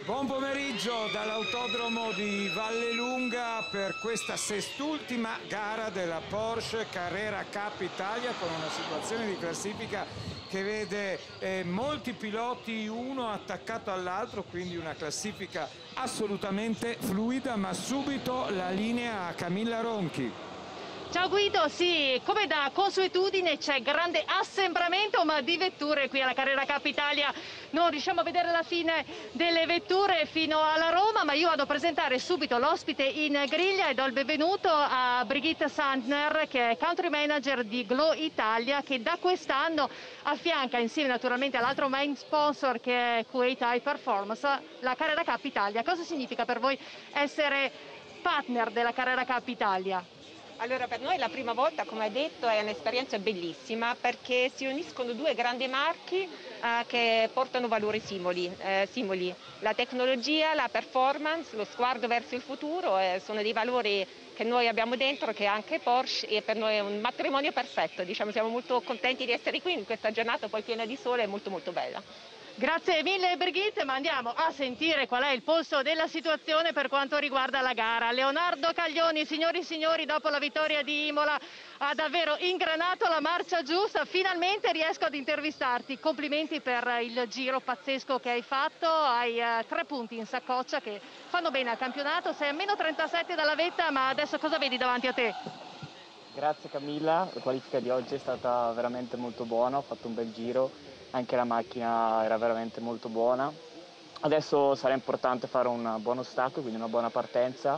Buon pomeriggio dall'autodromo di Vallelunga per questa sest'ultima gara della Porsche Carrera Cup Italia, con una situazione di classifica che vede molti piloti uno attaccato all'altro, quindi una classifica assolutamente fluida. Ma subito la linea a Camilla Ronchi. Ciao Guido, sì, come da consuetudine c'è grande assembramento di vetture qui alla Carrera Cup Italia. Non riusciamo a vedere la fine delle vetture fino alla Roma, ma io vado a presentare subito l'ospite in griglia e do il benvenuto a Brigitte Sandner, che è country manager di Glow Italia, che da quest'anno affianca, insieme naturalmente all'altro main sponsor che è Kuwait High Performance, la Carrera Cup Italia. Cosa significa per voi essere partner della Carrera Cup Italia? Allora, per noi è la prima volta, come hai detto, è un'esperienza bellissima perché si uniscono due grandi marchi che portano valori simili. La tecnologia, la performance, lo sguardo verso il futuro sono dei valori che noi abbiamo dentro, che anche Porsche, e per noi è un matrimonio perfetto. Diciamo, siamo molto contenti di essere qui in questa giornata poi piena di sole e molto molto bella. Grazie mille Brigitte, ma andiamo a sentire qual è il polso della situazione per quanto riguarda la gara. Leonardo Caglioni, signori e signori, dopo la vittoria di Imola ha davvero ingranato la marcia giusta, finalmente riesco ad intervistarti. Complimenti per il giro pazzesco che hai fatto, hai 3 punti in saccoccia che fanno bene al campionato, sei a meno 37 dalla vetta, ma adesso cosa vedi davanti a te? Grazie Camilla, la qualifica di oggi è stata veramente molto buona, ho fatto un bel giro, anche la macchina era veramente molto buona. Adesso sarà importante fare un buon ostacolo, quindi una buona partenza,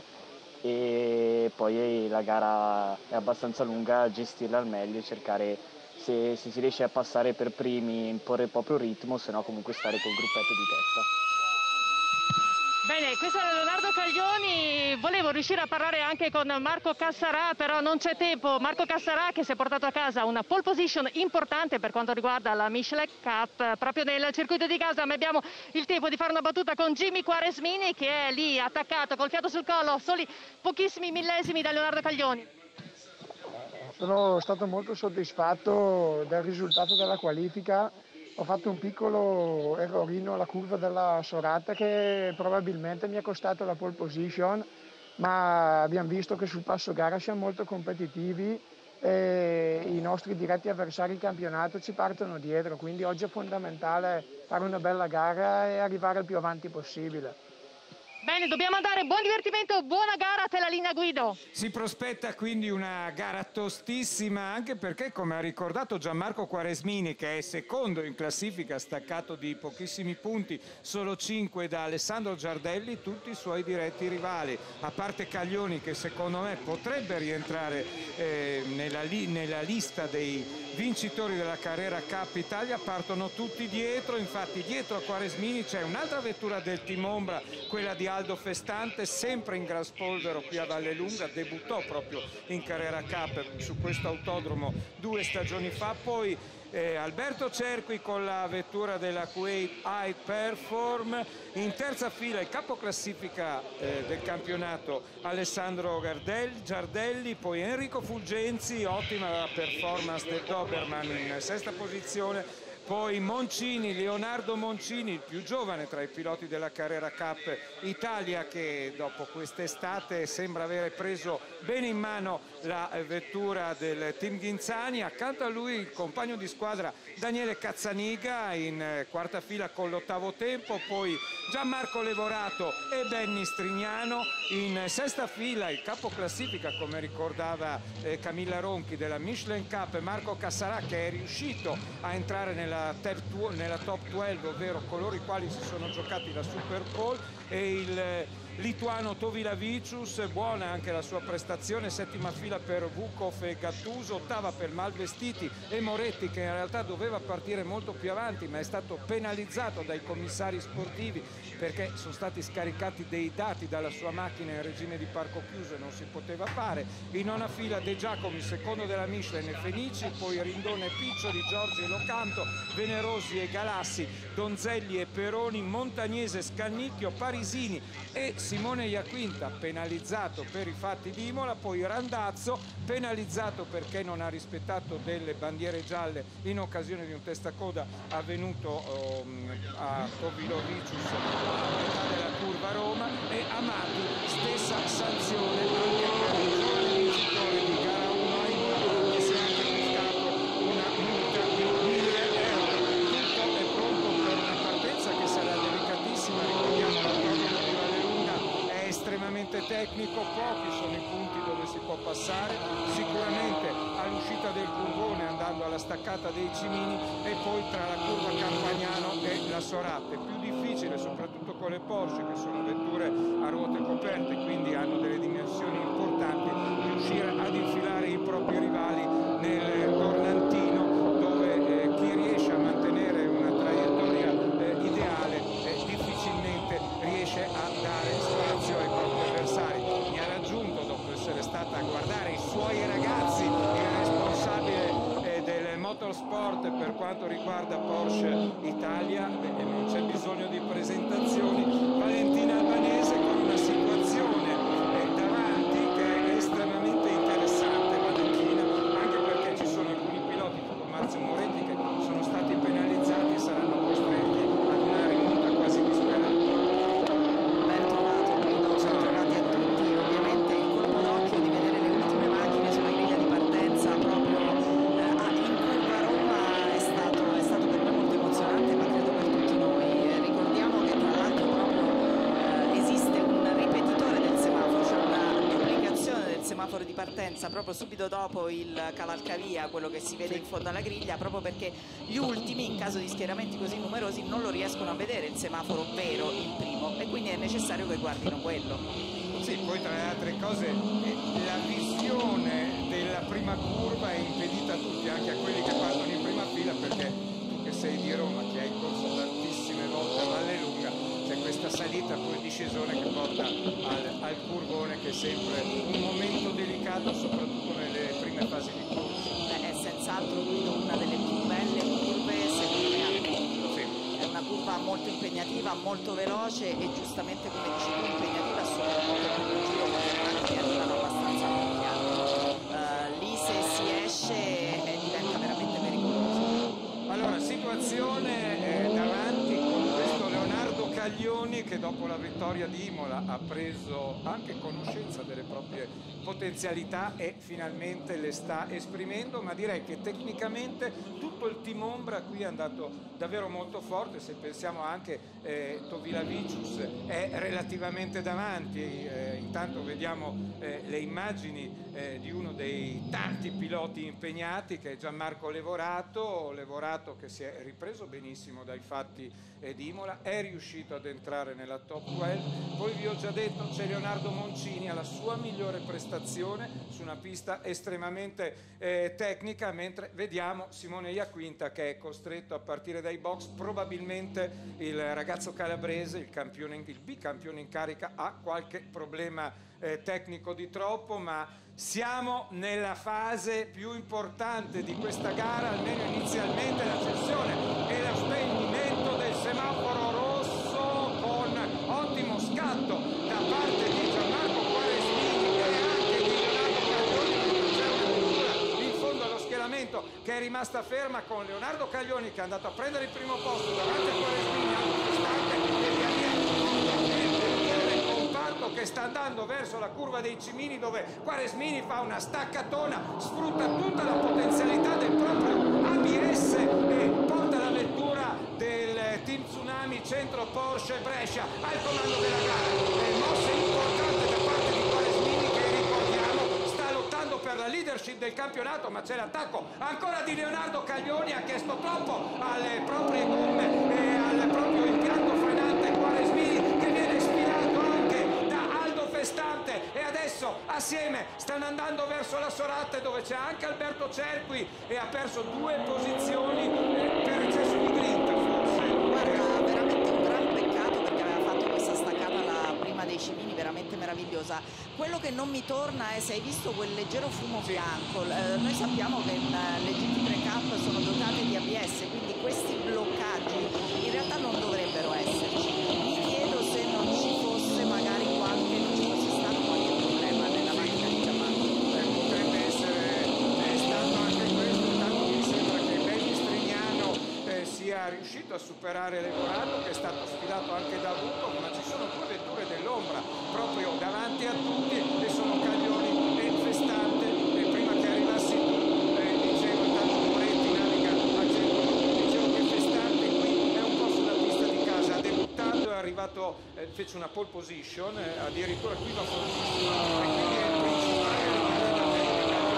e poi la gara è abbastanza lunga, gestirla al meglio, cercare, se si riesce a passare per primi, imporre il proprio ritmo, se no comunque stare col gruppetto di testa. Bene, questo era Leonardo Caglioni. Volevo riuscire a parlare anche con Marco Cassarà, però non c'è tempo. Marco Cassarà, che si è portato a casa una pole position importante per quanto riguarda la Michelin Cup proprio nel circuito di casa, ma abbiamo il tempo di fare una battuta con Jimmy Quaresmini, che è lì attaccato col fiato sul collo, soli pochissimi millesimi da Leonardo Caglioni. Sono stato molto soddisfatto del risultato della qualifica. Ho fatto un piccolo errorino alla curva della Sorata che probabilmente mi è costato la pole position, ma abbiamo visto che sul passo gara siamo molto competitivi e i nostri diretti avversari in campionato ci partono dietro, quindi oggi è fondamentale fare una bella gara e arrivare il più avanti possibile. Bene, dobbiamo andare, buon divertimento, buona gara, a te la linea Guido. Si prospetta quindi una gara tostissima, anche perché, come ha ricordato Gianmarco Quaresmini, che è secondo in classifica, staccato di pochissimi punti, solo 5 da Alessandro Giardelli, tutti i suoi diretti rivali, a parte Caglioni, che secondo me potrebbe rientrare nella lista dei vincitori della Carrera Cup Italia, partono tutti dietro. Infatti dietro a Quaresmini c'è un'altra vettura del team ombra, quella di Aldo Festante, sempre in gran spolvero qui a Vallelunga, debuttò proprio in Carrera Cup su questo autodromo 2 stagioni fa. Poi Alberto Cerqui con la vettura della Kuwait High Perform, in terza fila il capoclassifica del campionato Alessandro Giardelli, poi Enrico Fulgenzi, ottima performance del Doberman in sesta posizione. Poi Moncini, Leonardo Moncini, il più giovane tra i piloti della Carrera Cup Italia, che dopo quest'estate sembra avere preso bene in mano la vettura del team Ghinzani. Accanto a lui il compagno di squadra Daniele Cazzaniga in quarta fila con l'8° tempo, poi Gianmarco Levorato e Benny Strignano. In sesta fila il capoclassifica, come ricordava Camilla Ronchi, della Michelin Cup, Marco Cassarà, che è riuscito a entrare nella top 12, ovvero coloro i quali si sono giocati la Super Pole, e il lituano Tovilavicius, buona anche la sua prestazione, settima fila per Vukov e Gattuso, ottava per Malvestiti e Moretti, che in realtà doveva partire molto più avanti ma è stato penalizzato dai commissari sportivi perché sono stati scaricati dei dati dalla sua macchina in regime di parco chiuso e non si poteva fare. In nona fila De Giacomi, secondo della Michelin, e Fenici, poi Rindone e Piccioli, Giorgi e Locanto, Venerosi e Galassi, Donzelli e Peroni, Montagnese, Scannicchio, Parisini e Simone Iaquinta penalizzato per i fatti di Imola, poi Randazzo penalizzato perché non ha rispettato delle bandiere gialle in occasione di un testacoda avvenuto a Tovilovicius a metà della curva Roma, e Amati stessa sanzione anche per il giovane vincitore di gara 1 a Imola, che si è anche acquistato una multa di 1.000 euro. Tutto è pronto per una partenza che sarà delicatissima. Ricordiamo l'autodromo di Vallelunga è estremamente tecnico, pochi sono i punti dove si può passare, sicuramente all'uscita del curvone andando alla staccata dei Cimini e poi tra la curva Campagnano e la Sorate. Più difficile soprattutto con le Porsche, che sono vetture a ruote coperte, quindi hanno delle dimensioni importanti, riuscire ad infilare i propri rivali nel Tornantino, dove chi riesce a mantenere una traiettoria ideale difficilmente riesce a dare spazio ai propri avversari. Mi ha raggiunto, dopo essere stata a guardare i suoi ragazzi, il responsabile del motorsport per quanto riguarda Porsche Italia, e non c'è bisogno di presentazioni, Valentina Albanese, con una situazione davanti che è estremamente interessante. Valentina, anche perché ci sono alcuni piloti tipo Marzio Moretti che sono stati penalizzati e saranno costretti ad una rimonta quasi disperata. Ben trovato, bentornati a tutti. Ovviamente il colpo d'occhio di vedere le ultime macchine sulla griglia di partenza proprio in curva Roma è stato per me molto emozionante, ma credo per tutti noi. Ricordiamo che tra l'altro proprio esiste un ripetitore del semaforo, cioè una duplicazione del semaforo di partenza proprio subito dopo il cavalcavia, quello che si vede in fondo alla griglia, proprio perché gli ultimi, in caso di schieramenti così numerosi, non lo riescono a vedere il semaforo vero, il primo, e quindi è necessario che guardino quello. Sì, poi tra le altre cose la visione della prima curva è impedita a tutti, anche a quelli che partono in prima fila, perché tu che sei di Roma, che hai corso tantissime volte a Vallelunga, c'è questa salita poi discesone che porta al curvone, che è sempre un momento delicato, soprattutto nelle prime fasi di corsa. È senz'altro una delle più belle curve secondo me al mondo. Sì. È una curva molto impegnativa, molto veloce e giustamente, come dici tu, impegnativa su molto primo giro, con le macchine arrivano abbastanza all'occhiato. Lì se si esce diventa veramente pericoloso. Allora, situazione davanti con questo Leonardo Caglioni, che dopo la vittoria di Imola ha preso anche conoscenza delle proprie potenzialità e finalmente le sta esprimendo, ma direi che tecnicamente tutto il team ombra qui è andato davvero molto forte. Se pensiamo anche Tovilovicius è relativamente davanti, intanto vediamo le immagini di uno dei tanti piloti impegnati, che è Gianmarco Levorato che si è ripreso benissimo dai fatti di Imola, è riuscito ad entrare nella top 12. Poi vi ho già detto, c'è Leonardo Moncini alla sua migliore prestazione su una pista estremamente tecnica, mentre vediamo Simone Iaquinta che è costretto a partire dai box. Probabilmente il ragazzo calabrese, il bicampione in carica, ha qualche problema tecnico di troppo, ma siamo nella fase più importante di questa gara, almeno inizialmente, l'accensione e lo spegnimento del semaforo rosso, con ottimo scatto da parte di Gianmarco Quaresmini e anche di Leonardo Caglioni. C'è una vettura in fondo allo schieramento che è rimasta ferma, con Leonardo Caglioni che è andato a prendere il primo posto davanti a Quaresmini, autostante, e via via che sta andando verso la curva dei Cimini, dove Quaresmini fa una staccatona, sfrutta tutta la potenzialità del proprio ABS e porta la vettura del team Tsunami Centro Porsche Brescia al comando della gara. Mossa importante da parte di Quaresmini, che ricordiamo sta lottando per la leadership del campionato, ma c'è l'attacco ancora di Leonardo Caglioni, ha chiesto troppo alle proprie gomme e al proprio impianto frenante. Quaresmini che viene sfilato anche da Aldo Festante, e adesso assieme stanno andando verso la Sorate, dove c'è anche Alberto Cerqui, e ha perso 2 posizioni per eccesso di grinta, forse. Guarda, veramente un gran peccato, perché aveva fatto questa staccata la prima dei Cimini veramente meravigliosa. Quello che non mi torna è se hai visto quel leggero fumo bianco. Noi sappiamo che le GT3 Cup sono dotate di ABS, quindi questi bloccaggi in realtà non dovrebbero esserci. Mi chiedo se non ci fosse magari è riuscito a superare Levorato, che è stato sfidato anche da Vukov, ma ci sono due vetture dell'ombra proprio davanti a tutti e sono Caglioni e Festante. E prima che arrivassi tu dicevo, intanto Moretti naviga a centro, dicevo che Festante qui è un po' sulla pista di casa, ha debuttato, è arrivato, fece una pole position, addirittura qui va fortissimo e quindi è il principale rivale da me.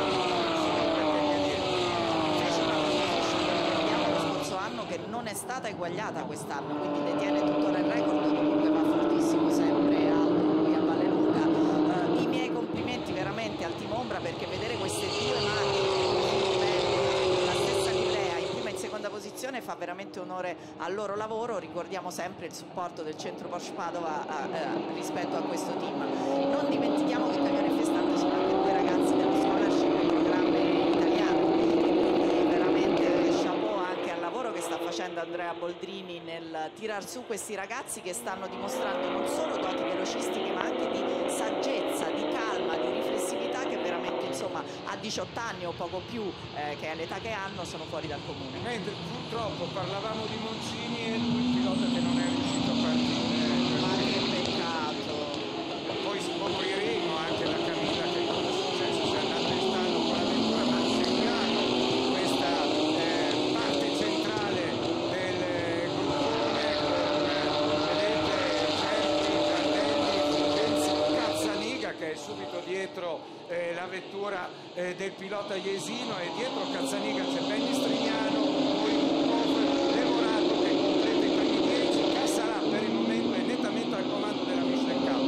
Che non è stata eguagliata quest'anno, quindi detiene tuttora il record, comunque va fortissimo sempre alto qui a Vallelunga. I miei complimenti veramente al team Ombra, perché vedere queste due macchine con la stessa livrea in prima e in seconda posizione fa veramente onore al loro lavoro. Ricordiamo sempre il supporto del centro Porsche Padova rispetto a questo team. Non dimentichiamo che Caglioni e Festante sono anche due ragazzi dello scholarship, programma italiano, quindi veramente che sta facendo Andrea Boldrini nel tirar su questi ragazzi che stanno dimostrando non solo doti velocistiche ma anche di saggezza, di calma, di riflessività, che veramente insomma a 18 anni o poco più che è l'età che hanno sono fuori dal comune. Mentre purtroppo parlavamo di Moncini e il pilota che non è riuscito a partire. Ma che peccato. Poi scopriremo anche la Camilla che cosa è successo, se è andato in stallo con la vettura, ma seguiamo questa parte centrale del gruppone con vedete Cervi, Giardelli, Fulgenzi, Cazzaniga che è subito dietro la vettura del pilota Jesino, e dietro Cazzaniga c'è Benny Strignano, poi Vukov, Levorato che completa i primi 10, Cassalà per il momento è nettamente al comando della Michelin Cup.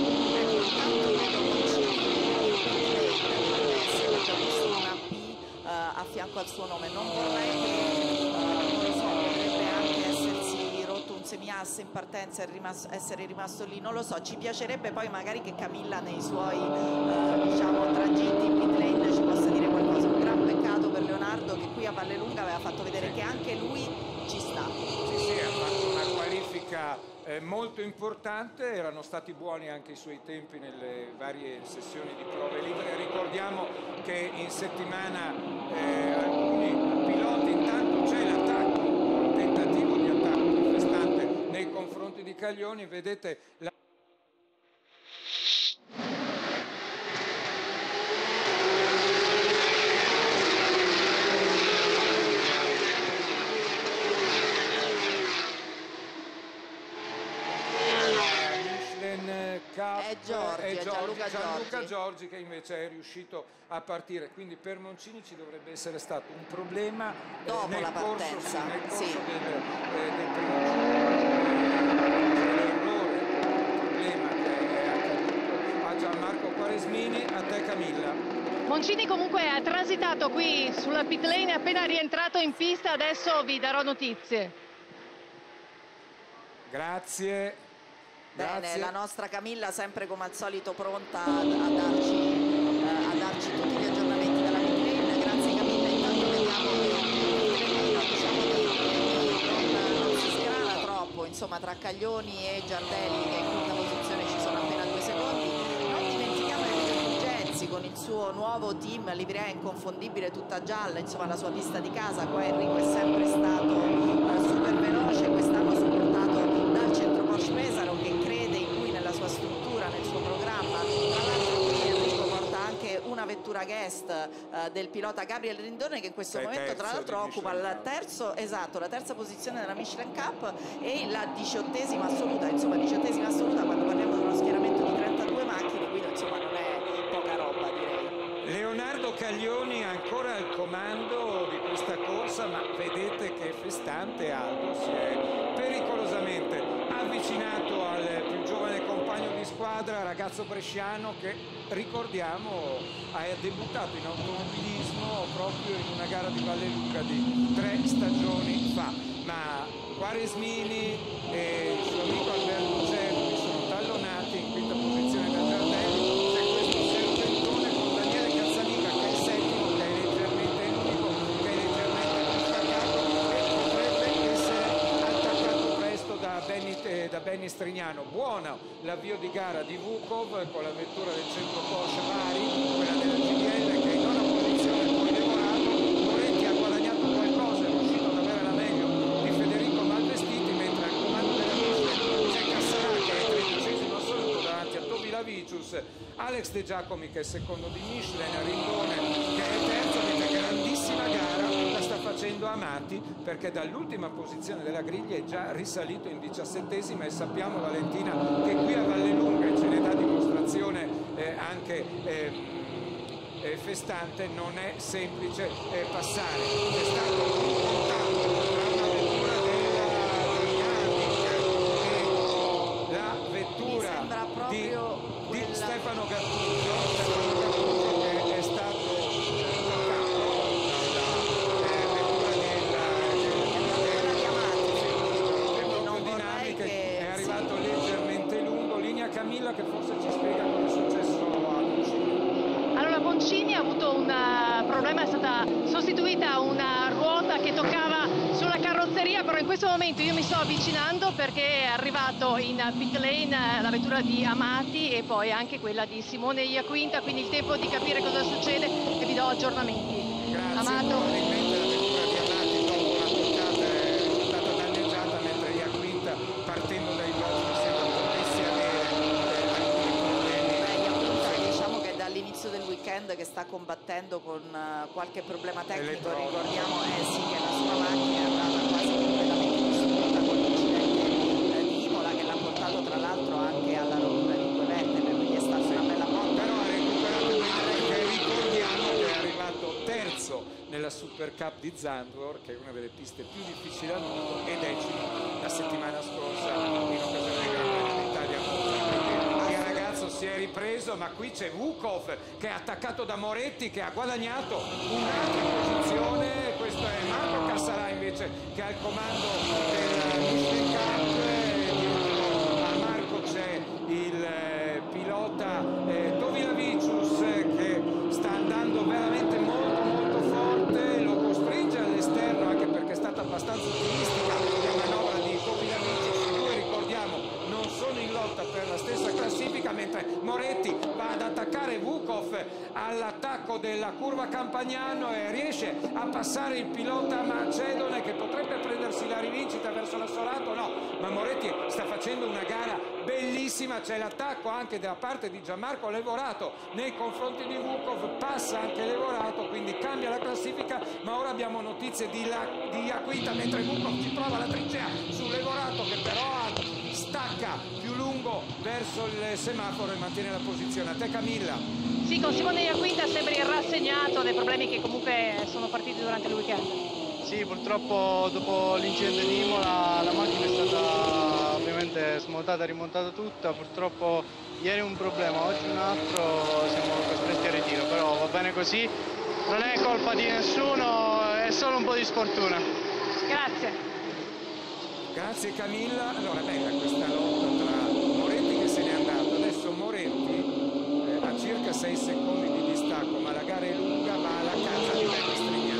A fianco al suo nome, non vorrei che non lo so, potrebbe anche essersi rotto un semiasse in partenza e essere rimasto lì, non lo so. Ci piacerebbe poi magari che Camilla nei suoi diciamo tragitti in pit lane ci possa dire qualcosa. Un gran peccato per Leonardo, che qui a Vallelunga aveva fatto vedere che anche lui ci sta. Sì, ha fatto una qualifica molto importante, erano stati buoni anche i suoi tempi nelle varie sessioni di prove libere. Ricordiamo che in settimana alcuni piloti, intanto c'è l'attacco, un tentativo di attacco di Festante nei confronti di Caglioni, vedete la È Gianluca Giorgi che invece è riuscito a partire, quindi per Moncini ci dovrebbe essere stato un problema dopo nel la partenza, nel corso sì. del primo giro. Il problema che è accaduto a Gianmarco Quaresmini. A te Camilla. Moncini comunque ha transitato qui sulla pit lane, è appena rientrato in pista, adesso vi darò notizie. Grazie. Bene, la nostra Camilla sempre come al solito pronta a darci tutti gli aggiornamenti dalla pit lane. Grazie Camilla, intanto vediamo che diciamo non si sgrana troppo, insomma, tra Caglioni e Giardelli, che in quinta posizione ci sono appena 2 secondi. Non dimentichiamo Fulgenzi con il suo nuovo team, livrea inconfondibile tutta gialla, insomma la sua pista di casa. Qua Enrico è sempre stato super veloce, quest'anno supportato dal centro Porsche Pesaro, che crede in lui, nella sua struttura, nel suo programma. Tra l'altro qui Enrico porta anche una vettura guest del pilota Gabriel Rindone, che in questo momento tra l'altro occupa la terza posizione della Michelin Cup e la 18ª assoluta. Insomma 18ª assoluta quando parliamo di uno schieramento di 32 macchine, quindi insomma non è poca roba, direi. Leonardo Caglioni ancora al comando di questa corsa, ma vedete che Festante Aldo si è pericolosamente avvicinato al più giovane compagno di squadra, ragazzo bresciano che ricordiamo ha debuttato in automobilismo proprio in una gara di Vallelunga di 3 stagioni fa. Ma Quaresmini e il suo amico Alberto Cervi sono tallonati in quinta posizione da Giardelli. C'è questo serpentone con Daniele Cazzaniga che è il settimo, che è leggermente l'unico, che è leggermente più staccato e potrebbe essere attaccato presto da Benny Strignano. Buono l'avvio di gara di Vukov con la vettura del centro Porsche Bari, quella della GDL, che in nona posizione poi Levorato. Moretti ha guadagnato qualcosa, è riuscito ad avere la meglio di Federico Vicious, Alex De Giacomi che è secondo di Michelin, Rindone che è terzo, mentre grandissima gara la sta facendo Amati, perché dall'ultima posizione della griglia è già risalito in 17esima, e sappiamo, Valentina, che qui a Vallelunga, ce ne dà dimostrazione anche Festante, non è semplice passare. C'è stato un contatto tra una vettura della Dynamic e la vettura di Stefano Gattuso, che è stato toccato dalla vettura della Dynamic, è arrivato leggermente lungo. Linea Camilla che forse ci spiega cosa è successo a Boncini. Allora, Boncini ha avuto un problema, è stata sostituita una ruota che toccava sulla carrozzeria, però in questo momento io mi sto avvicinando perché è arrivato in pit lane la vettura di Amati e poi anche quella di Simone Iaquinta, quindi il tempo di capire cosa succede e vi do aggiornamenti. Grazie. Amato. Probabilmente la vettura di Amati dopo una toccata è stata danneggiata, mentre Iaquinta, partendo dai blocchi, mi sembra potesse avere alcuni problemi. Diciamo che dall'inizio del weekend che sta combattendo con qualche problema tecnico, ricordiamo sì, che la sua macchina è andata quasi completamente distrutta con l'incidente di Imola, che l'ha portato tra l'altro anche alla rottura di due vertebre, quindi è stata una bella botta. Però ha recuperato bene, perché ricordiamo che è arrivato terzo nella Super Cup di Zandvoort, che è una delle piste più difficili al mondo, e decimo la settimana scorsa in occasione del Gran Premio d'Italia. Il ragazzo si è ripreso, ma qui c'è Vukov che è attaccato da Moretti, che ha guadagnato un'altra posizione. Questo è Marco Cassarà invece che ha il comando del Michelin Cup. Dietro a Marco c'è il pilota Dovila-Vicious che sta andando veramente molto forte, lo costringe all'esterno anche perché è stata abbastanza ottimistica la manovra di Dovila-Vicious. I due, ricordiamo, non sono in lotta per la stessa classifica, mentre Moretti va ad attaccare Vukov all'attacco della curva Campagnano e riesce a passare il pilota Macedone, che potrebbe prendersi la rivincita verso l'assolato. No, ma Moretti sta facendo una gara bellissima, c'è l'attacco anche da parte di Gianmarco Levorato nei confronti di Vukov, passa anche Levorato, quindi cambia la classifica, ma ora abbiamo notizie di Iaquinta, mentre Vukov ci prova la trincea su Levorato, che però stacca più lungo verso il semaforo e mantiene la posizione. A te Camilla. Sì, con Simone Iaquinta sembri rassegnato dei problemi che comunque sono partiti durante il weekend. Sì, purtroppo dopo l'incidente di Imola la macchina è stata ovviamente smontata e rimontata tutta. Purtroppo ieri un problema, oggi un altro, siamo costretti a ritiro, però va bene così, non è colpa di nessuno, è solo un po' di sfortuna. Grazie. Grazie Camilla. Allora, bella questa lotta tra Moretti che se n'è andato. Adesso Moretti ha circa 6 secondi di distacco, ma la gara è lunga, va alla casa di Strignano.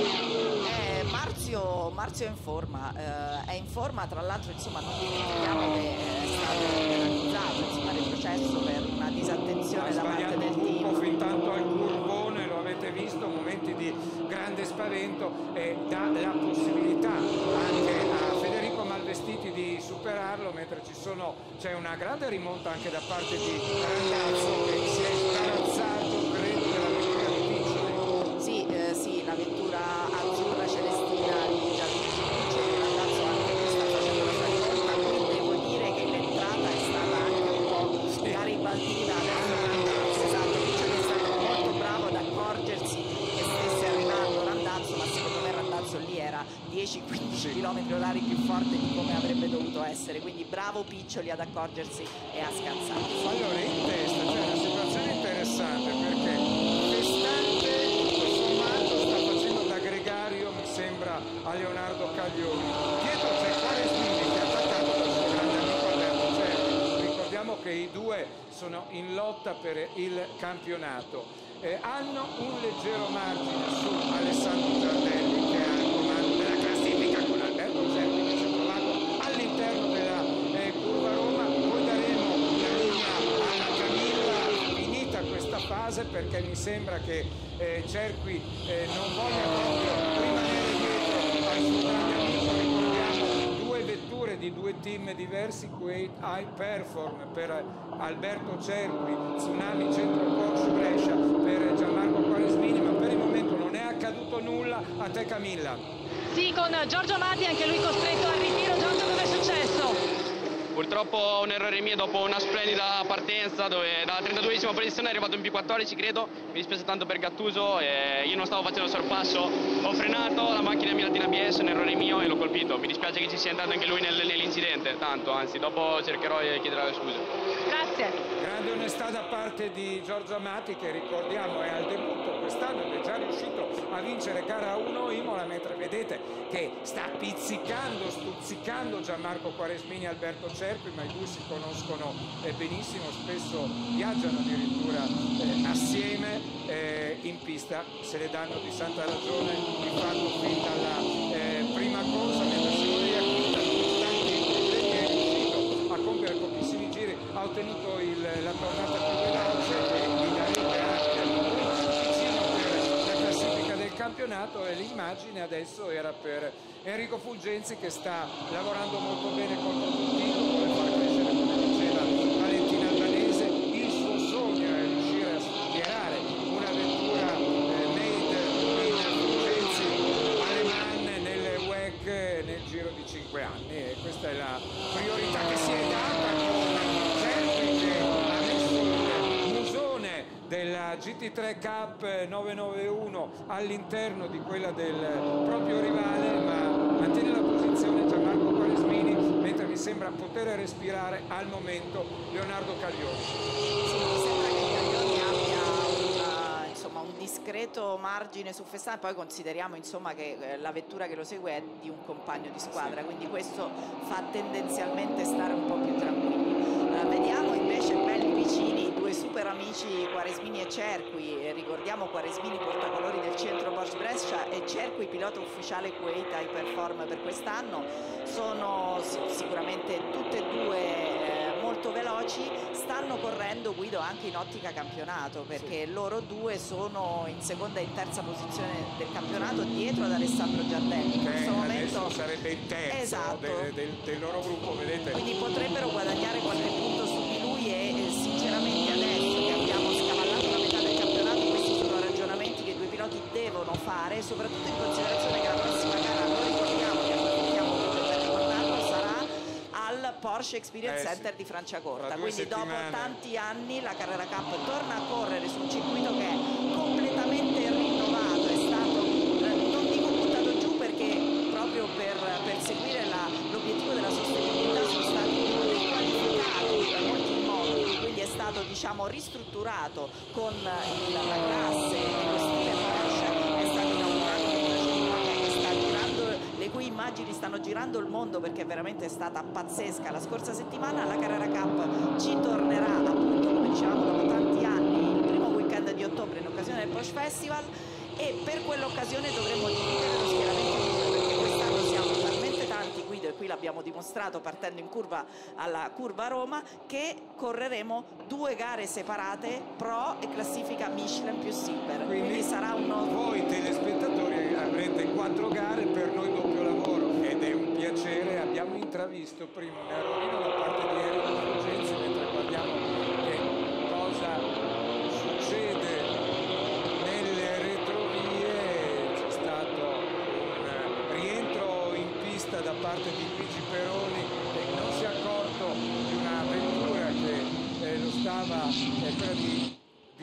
Marzio è in forma, tra l'altro, insomma, non dimentichiamo che è stato penalizzato, insomma, retrocesso per una disattenzione da parte del team. Intanto al curvone, lo avete visto, momenti di grande spavento, e dà la possibilità anche a Federico Malvestiti di superarlo, mentre c'è una grande rimonta anche da parte di Randazzo, che si è scarazzato, credo, della vettura di Piccioli. Sì, la vettura azzurra celestina di Gianluigi Piccioli. Randazzo anche qui sta facendo la sua rimonta, quindi devo dire che l'entrata è stata anche un po' garibaldiva. Esatto, Piccioli è stato molto bravo ad accorgersi che stesse arrivando Randazzo, ma secondo me Randazzo lì era 10-15 km/h più forte di come avrebbe dovuto essere, quindi bravo Piccioli ad accorgersi e a scansarsi. Allora, in testa c'è una situazione interessante, perché Festante tutto sommato sta facendo da gregario, mi sembra, a Leonardo Caglioni. Dietro c'è Quaresmini che è attaccato dal suo grande amico Alberto Cervi. Ricordiamo che i due sono in lotta per il campionato. Hanno un leggero margine su Alessandro Giardelli, che ha il comando della classifica, con Alberto Cervi che si è trovato all'interno della curva Roma. Poi daremo la linea alla Camilla finita questa fase, perché mi sembra che Cervi non voglia proprio rimanere dietro al suo grande amico. Ricordiamo due vetture di due team diversi, Kuwait High Perform per Alberto Cerqui, Tsunami Centro Porsche Brescia per Gianmarco Quaresmini, ma per il momento non è accaduto nulla. A te Camilla. Sì, con Giorgio Amati, anche lui costretto al ritiro. Giorgio, cosa è successo? Purtroppo un errore mio dopo una splendida partenza dove dalla 32esima posizione è arrivato in P14, credo. Mi dispiace tanto per Gattuso, io non stavo facendo sorpasso, ho frenato, la macchina mi latina ABS, un errore mio e l'ho colpito. Mi dispiace che ci sia entrato anche lui nell'incidente, tanto, anzi dopo cercherò di chiedere scusa. Grazie. Grande onestà da parte di Giorgio Amati, che ricordiamo è al debutto quest'anno ed è già riuscito a vincere gara 1 Imola, mentre vedete che sta pizzicando, stuzzicando Gianmarco Quaresmini e Alberto Cerqui, ma i due si conoscono benissimo, spesso viaggiano addirittura assieme in pista, se ne danno di santa ragione di fatto fin dalla prima corsa, mentre Simone Iacuta, nonostante i problemi, è riuscito a compiere pochissimi giri, ha ottenuto la tornata più veloce e gli darebbe anche vicino per la classifica del campionato, e l'immagine adesso era per Enrico Fulgenzi, che sta lavorando molto bene col prototipo, vuole far crescere, come diceva Valentina Albanese. Il suo sogno è riuscire a schierare una vettura made in Fulgenzi Alemann nelle WEC nel giro di 5 anni, e questa è la priorità che si è data con Cerqui, che ha messo il musone della GT3 Cup 991 all'interno di quella del proprio rivale, ma mantiene la posizione Gianmarco Quaresmini, mentre mi sembra poter respirare al momento Leonardo Caglioni. Sì, mi sembra che Caglioni abbia insomma, un discreto margine su Festani, poi consideriamo insomma, che la vettura che lo segue è di un compagno di squadra, quindi questo fa tendenzialmente stare un po' più tranquilli. Vediamo invece belli vicini due super amici Quaresmini e Cerqui. Ricordiamo Quaresmini portacolori del centro Porsche Brescia e Cerqui pilota ufficiale Kuwait High Perform per quest'anno. Sono sicuramente tutte e due molto veloci, stanno correndo, Guido, anche in ottica campionato, perché loro due sono in seconda e in terza posizione del campionato dietro ad Alessandro Giardelli. In questo momento sarebbe il terzo, esatto, del loro gruppo, vedete. Quindi potrebbero guadagnare qualche punto su di lui e sinceramente adesso che abbiamo scavallato la metà del campionato, questi sono ragionamenti che i due piloti devono fare, soprattutto in considerazione che la prossima gara, lo ricordiamo, che approfittiamo per ricordarlo, sarà al Porsche Experience Center di Franciacorta, quindi dopo tanti anni la Carrera Cup torna a correre su un circuito che è completamente rinnovato, è stato non dico buttato giù, perché proprio per seguire l'obiettivo della sostenibilità sono stati riqualificati molti immobili, quindi è stato diciamo ristrutturato con la classe e lo stile Porsche, è stato inaugurato una cerimonia che sta girando, le cui immagini stanno girando il mondo perché veramente è stata pazzesca la scorsa settimana. La Carrera Cup ci tornerà appunto, come dicevamo, dopo tanti anni, il primo weekend di ottobre in occasione del Porsche Festival, e per quell'occasione dovremo dividere lo schieramento in due, perché quest'anno siamo talmente tanti, Guido, e qui l'abbiamo dimostrato partendo in curva alla curva Roma, che correremo due gare separate pro e classifica Michelin più Silver, quindi sarà un voi telespettatori avrete 4 gare, per noi doppio lavoro, ed è un piacere. Abbiamo intravisto prima un errorino da parte di Enrico Fulgenzi, mentre guardiamo che cosa succede nelle retrovie. C'è stato un rientro in pista da parte di Luigi Peroni, che non si è accorto di una vettura che lo stava, quella di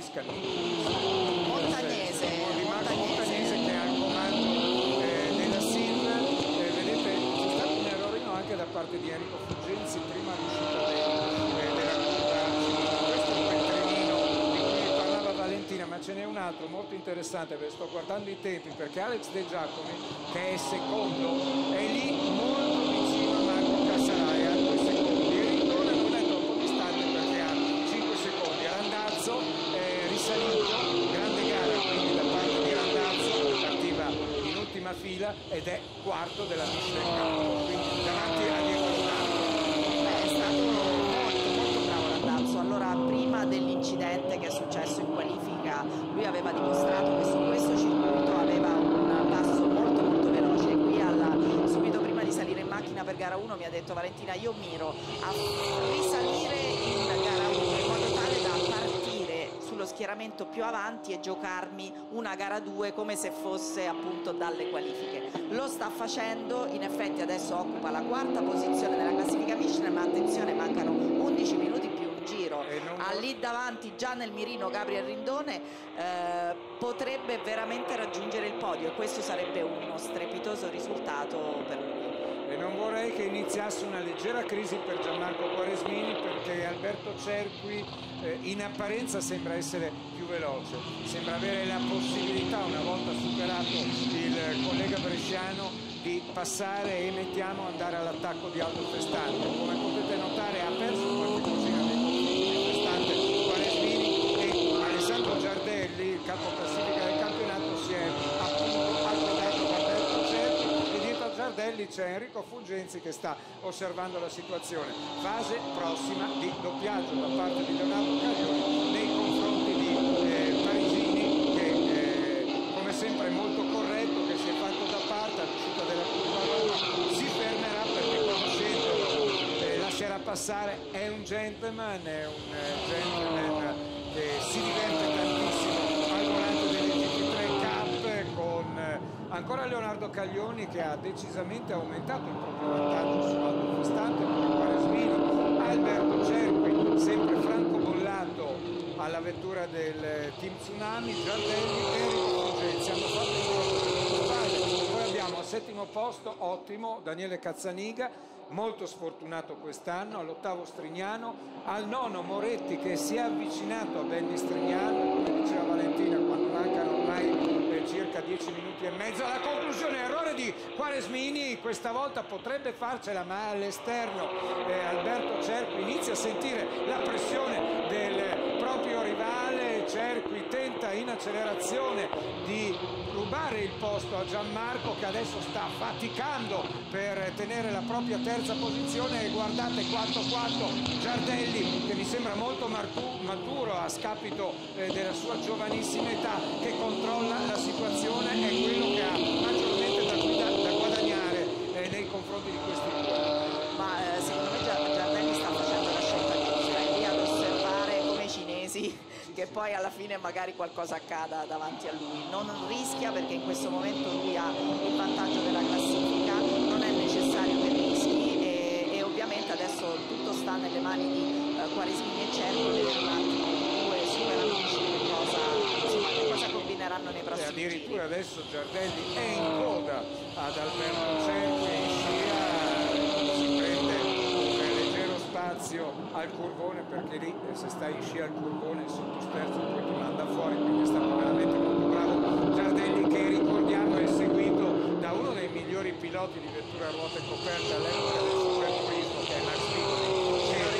Montagnese, che è al comando della SIN. Vedete, c'è stato un errorino anche da parte di Enrico Fulgenzi prima all'uscita della curva. Questo è quel trenino di cui parlava Valentina, ma ce n'è un altro molto interessante, perché sto guardando i tempi, perché Alex De Giacomi, che è secondo, è lì molto vicino a Marco Cassaraia, a 2 secondi, e Riccone non è troppo distante perché ha 5 secondi. Randazzo risalito, grande gara quindi da parte di Randazzo, partiva in ultima fila ed è quarto della Michelin Cup, quindi davanti a Diego Leonardo. È stato molto bravo Randazzo. Allora, prima dell'incidente che è successo in qualifica, lui aveva dimostrato che su questo circuito aveva un passo molto veloce. Qui subito prima di salire in macchina per gara 1 mi ha detto: Valentina, io miro a risalire in gara 1 in modo tale da partire sullo schieramento più avanti e giocarmi una gara 2 come se fosse appunto dalle qualifiche. Lo sta facendo, in effetti adesso occupa la 4ª posizione nella classifica Michelin, ma attenzione, mancano 11 minuti più un giro. Ha lì davanti, già nel mirino, Gabriel Rindone, potrebbe veramente raggiungere il podio e questo sarebbe uno strepitoso risultato per lui. E non vorrei che iniziasse una leggera crisi per Gianmarco Quaresmini, perché Alberto Cerqui in apparenza sembra essere più veloce, sembra avere la possibilità, una volta superato il collega bresciano, di passare e mettiamo andare all'attacco di Aldo Festante. Come potete notare ha perso qualche cosina nei confronti di Festante Quaresmini, e Alessandro Giardelli, il capo classifica del campionato, si è appunto accodato da Alberto Cerqui, e dietro a Giardelli c'è Enrico Fulgenzi che sta osservando la situazione. Fase prossima di doppiaggio da parte di Leonardo Caglioni nei confronti di Parisini, che come sempre è molto corretto, che si è fatto da parte all'uscita della curva Roma, si fermerà perché conoscendolo lascerà passare. È un gentleman, è un gentleman che si diverte tantissimo al volante delle GT3 Cup, con ancora Leonardo Caglioni che ha decisamente aumentato il proprio vantaggio su Aldo Festante, poi Quaresmini, Alberto Cerqui, sempre francobollato alla vettura del team Tsunami, Giardelli e Enrico Fulgenzi hanno fatto il loro spalle. Poi abbiamo al 7° posto, ottimo, Daniele Cazzaniga, molto sfortunato quest'anno, all'8° Strignano, al 9° Moretti che si è avvicinato a Benny Strignano, come diceva Valentina, quando mancano ormai circa 10 minuti e mezzo alla conclusione. Errore di Quaresmini, questa volta potrebbe farcela, ma all'esterno Alberto Cerqui inizia a sentire la pressione del proprio rivale. Cerqui tenta in accelerazione di rubare il posto a Gianmarco, che adesso sta faticando per tenere la propria 3ª posizione, e guardate quanto Giardelli, che mi sembra molto maturo a scapito della sua giovanissima età, che controlla la situazione, è quello che ha maggiormente da guadagnare nei confronti di questi due. Ma secondo me Giardelli sta facendo la scelta giusta, è lì ad osservare come i cinesi, che poi alla fine magari qualcosa accada davanti a lui. Non rischia, perché in questo momento lui ha il vantaggio della classifica, non è necessario che rischi, e ovviamente adesso tutto sta nelle mani di Quaresmini e Cerqui, vedere un attimo due super amici che cosa combineranno nei prossimi giri. Addirittura adesso Giardelli è in coda ad Alberto Cerqui in scia, si prende un leggero spazio al curvone, perché lì se stai in scia al curvone il sottosterzo poi ti manda fuori, quindi è stato veramente molto bravo Giardelli, che ricordiamo è seguito da uno dei migliori piloti di vettura a ruote coperte all'epoca del Superturismo, che è Max Pigoli, che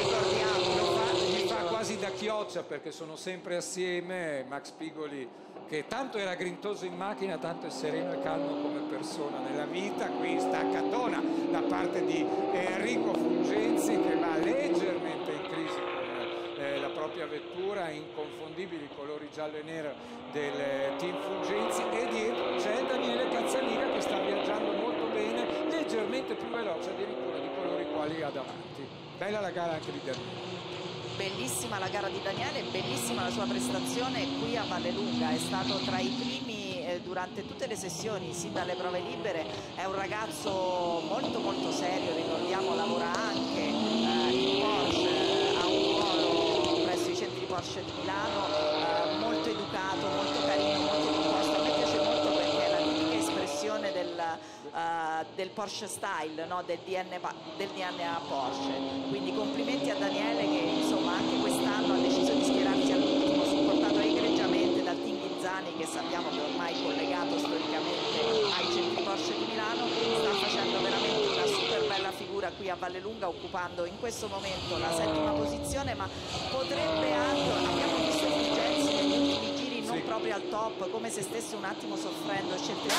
gli fa quasi da chioccia, perché sono sempre assieme. Max Pigoli, che tanto era grintoso in macchina, tanto è sereno e calmo come persona nella vita. Qui staccatona da parte di Enrico Fulgenzi, che va leggermente in crisi con la propria vettura, inconfondibili i colori giallo e nero del team Fulgenzi, e dietro c'è Daniele Cazzaniga che sta viaggiando molto bene, leggermente più veloce addirittura di coloro i quali ha davanti. Bella la gara anche di Daniele. Bellissima la gara di Daniele, bellissima la sua prestazione qui a Vallelunga, è stato tra i primi durante tutte le sessioni, sin dalle prove libere. È un ragazzo molto serio, ricordiamo lavora anche in Porsche, ha un ruolo presso i centri Porsche di Milano, molto educato, molto carino, molto composto. A me piace molto perché è la tipica espressione del Porsche style, no? del DNA Porsche, quindi complimenti a Daniele, che insomma anche quest'anno ha deciso di schierarsi all'ultimo, supportato egregiamente dal team Ghinzani, che sappiamo che ormai è collegato storicamente ai centri Porsche di Milano. Sta facendo veramente una super bella figura qui a Vallelunga, occupando in questo momento la 7ª posizione, ma potrebbe anche, abbiamo visto Fulgenzi negli ultimi giri non proprio al top, come se stesse un attimo soffrendo,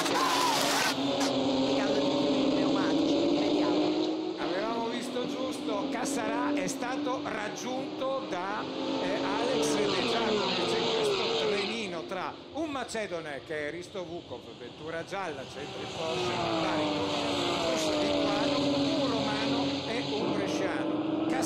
piegando di più i pneumatici, quindi vediamo. Avevamo visto giusto, Cassarà è stato raggiunto da Alex De Giacomo, c'è questo trenino tra un macedone che è Risto Vukov, vettura gialla, centri Porsche, di Quano, un romano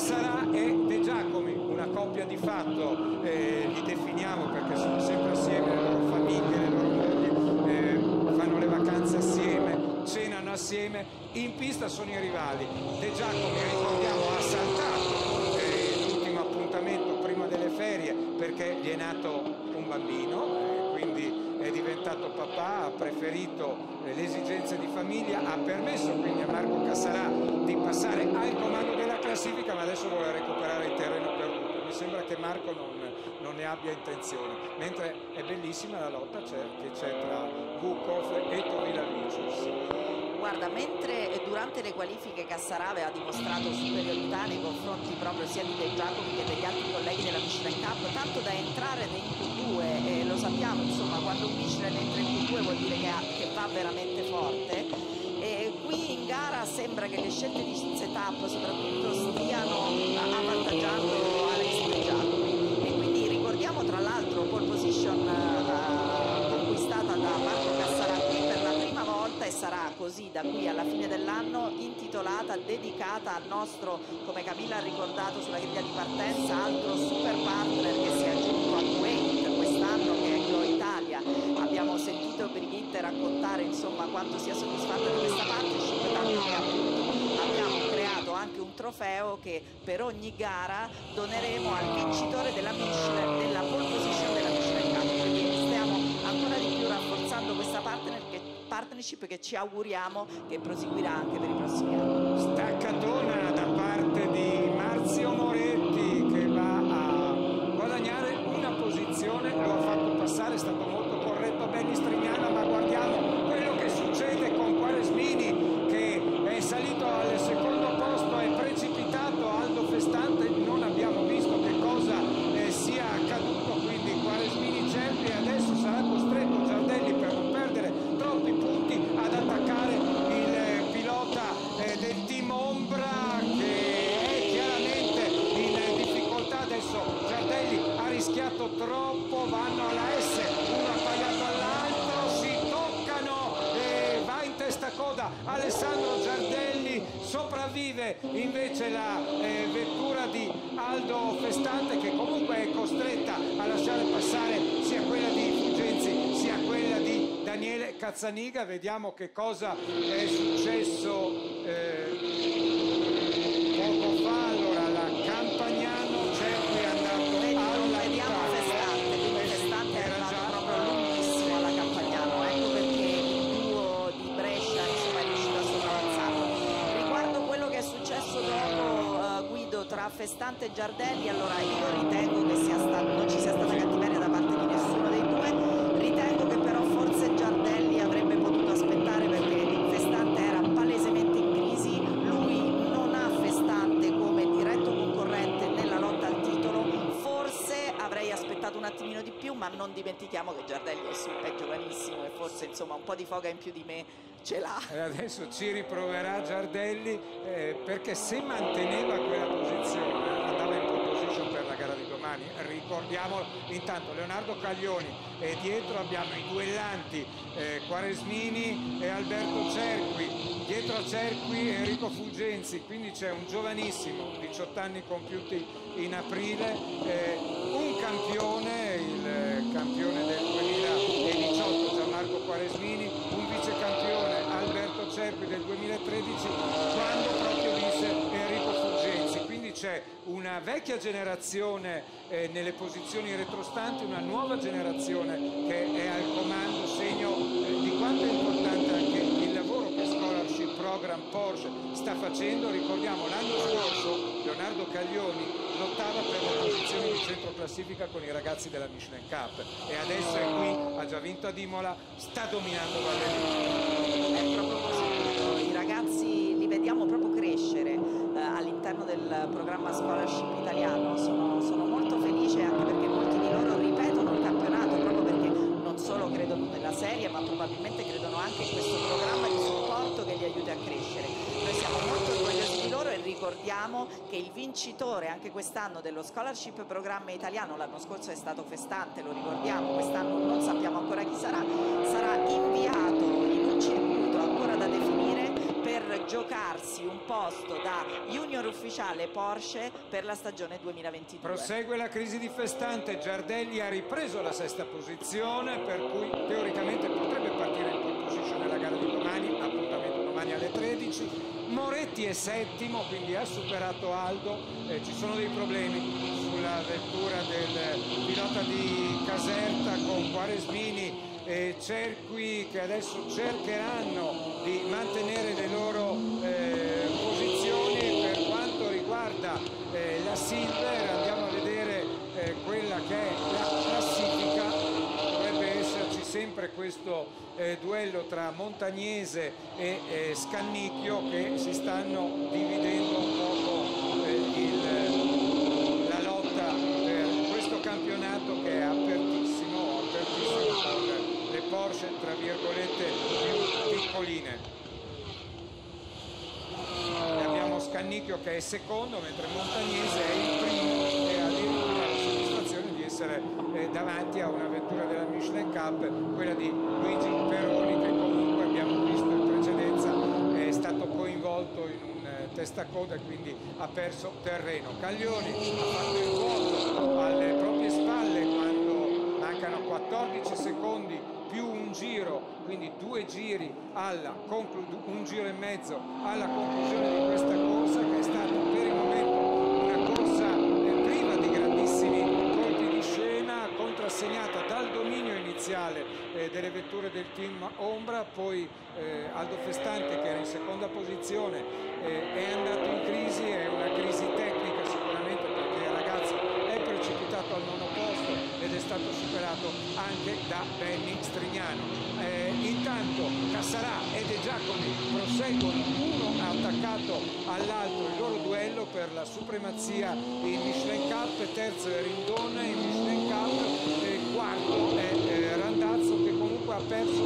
Cassarà e De Giacomi, una coppia di fatto, li definiamo perché sono sempre assieme, le loro famiglie, le loro mogli, fanno le vacanze assieme, cenano assieme, in pista sono i rivali. De Giacomi, ricordiamo, ha saltato l'ultimo appuntamento prima delle ferie perché gli è nato un bambino, quindi è diventato papà, ha preferito le esigenze di famiglia, ha permesso quindi a Marco Cassarà di passare al comando della classifica, ma adesso vuole recuperare il terreno perduto. Mi sembra che Marco non ne abbia intenzione, mentre è bellissima la lotta che c'è tra Vukov e Tovilavicius. Guarda, mentre durante le qualifiche Cassarà aveva dimostrato superiorità nei confronti proprio sia di De Giacomi che degli altri colleghi della Michelin Cup, tanto da entrare nel Q2, e lo sappiamo, insomma, quando un Michelin entra in Q2 vuol dire che va veramente forte. E qui in gara sembra che le scelte di setup soprattutto stiano avvantaggiando Alex De Giacomi, e quindi ricordiamo tra l'altro pole position conquistata da Marco Cassarà qui per la prima volta, e sarà così da qui alla fine dell'anno, intitolata, dedicata al nostro, come Camilla ha ricordato sulla griglia di partenza, altro super partner che si è aggiunto a Kuwait quest'anno, che è Glo Italia. Abbiamo sentito Brigitte raccontare insomma quanto sia soddisfatta di questa partnership, tanto che appunto abbiamo creato anche un trofeo che per ogni gara doneremo al vincitore della Michelin, della pole position della Michelin Cup. Quindi stiamo ancora di più rafforzando questa partnership che ci auguriamo che proseguirà anche per i prossimi anni. Staccatona da parte di Marzio Moretti, che va a guadagnare una posizione, lo ha fatto passare, è stato molto corretto Benny Strignana, ma guardiamo quello che succede con Quaresmini, che è salito al secondo posto, è precipitato Aldo Festante, non abbiamo visto che cosa sia accaduto, quindi Quaresmini Cervi, e adesso sarà costretto Giardelli, per non perdere troppi punti, ad attaccare il pilota del team Ombra, che è chiaramente in difficoltà. Adesso Giardelli ha rischiato troppo, vanno alla S, uno appaiato all'altro, si toccano e va in testa coda Alessandro Giardelli, sopravvive invece la vettura di Aldo Festante, che comunque è costretta a lasciare passare sia quella di Fugenzi sia quella di Daniele Cazzaniga. Vediamo che cosa è successo poco fa. Allora, la Campagnano Cervi è andato Vediamo Festante, quindi Festante è arrivato proprio lunghissimo alla Campagnano, ecco perché il duo di Brescia insomma è riuscito a sopravanzarlo. Riguardo quello che è successo dopo, Guido, tra Festante e Giardelli, allora io ritengo che non ci sia stata cattiveria da parte di nessuno dei due, ritengo che però forse Giardelli avrebbe potuto aspettare, perché Festante era palesemente in crisi, lui non ha Festante come diretto concorrente nella lotta al titolo, forse avrei aspettato un attimino di più, ma non dimentichiamo che Giardelli è giovanissimo e forse insomma un po' di foga in più di me ce l'ha. Adesso ci riproverà Giardelli, perché se manteneva quella posizione andava in pole position per la gara di domani. Ricordiamo intanto Leonardo Caglioni, e dietro abbiamo i duellanti Quaresmini e Alberto Cerqui, dietro a Cerqui Enrico Fulgenzi, quindi c'è un giovanissimo, 18 anni compiuti in aprile, un campione, il campione del 2018 Gianmarco Quaresmini, un vicecampione Alberto Cerqui del 2013, quando proprio vinse Enrico Fulgenzi. Quindi c'è una vecchia generazione nelle posizioni retrostanti, una nuova generazione che è al comando, segno di quanto è importante anche il lavoro che Scholarship Program Porsche sta facendo. Ricordiamo l'anno scorso Leonardo Caglioni lottava per le posizioni di centro classifica con i ragazzi della Michelin Cup, e adesso è qui, ha già vinto ad Imola, sta dominando Vallerini. È proprio così, i ragazzi li vediamo proprio crescere all'interno del programma Scholarship italiano. Sono molto felice anche perché molti di loro ripetono il campionato, proprio perché non solo credono nella serie, ma probabilmente credono anche in questo programma di supporto che li aiuta a crescere. Noi siamo molto orgogliosi di loro e ricordiamo che il vincitore anche quest'anno dello Scholarship Programma italiano, l'anno scorso è stato Festante, lo ricordiamo, quest'anno non sappiamo ancora chi sarà inviato in un circuito ancora da definire per per giocarsi un posto da junior ufficiale Porsche per la stagione 2022. Prosegue la crisi di Festante, Giardelli ha ripreso la sesta posizione, per cui teoricamente potrebbe partire in pole position nella gara di domani, appuntamento domani alle 13. Moretti è settimo, quindi ha superato Aldo, ci sono dei problemi sulla vettura del pilota di Caserta con Quaresmini e Cerqui che adesso cercheranno di mantenere le loro posizioni. Per quanto riguarda la Silver, andiamo a vedere quella che è la classifica. Dovrebbe esserci sempre questo duello tra Montagnese e Scannicchio che si stanno dividendo un poco la lotta per questo campionato che è apertissimo con le Porsche tra virgolette più piccoline. E abbiamo Scannicchio che è secondo, mentre Montagnese è il primo e addirittura la soddisfazione di essere davanti a una vettura della Michelin Cup, quella di Luigi Peroni, che comunque abbiamo visto in precedenza è stato coinvolto in un testacoda e quindi ha perso terreno. Caglioni ha fatto il vuoto alle proprie spalle quando mancano 14 secondi più un giro, quindi 2 giri un giro e mezzo alla conclusione di questa corsa, che è stata per il momento una corsa priva di grandissimi colpi di scena, contrassegnata dal dominio iniziale delle vetture del team Ombra. Poi Aldo Festante, che era in seconda posizione, è andato in crisi, è una crisi tecnica sicuramente, perché il ragazzo è precipitato al nono posto ed è stato superato anche da Benny Strignano. Intanto Cassarà e De Giacomi proseguono, uno attaccato all'altro, il loro duello per la supremazia in Michelin Cup. Terzo è Rindone in Michelin Cup, e quarto è Randazzo, che comunque ha perso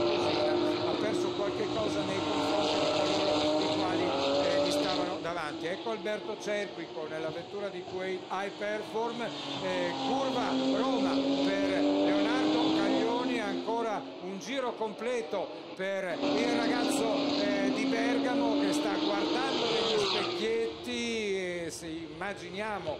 qualche cosa nei confronti di coloro i quali gli stavano davanti. Ecco Alberto Cerqui con la vettura di Kuwait High Perform, curva Roma per Leonardo Caglioni, ancora un giro completo per il ragazzo di Bergamo che sta guardando negli specchietti, e se immaginiamo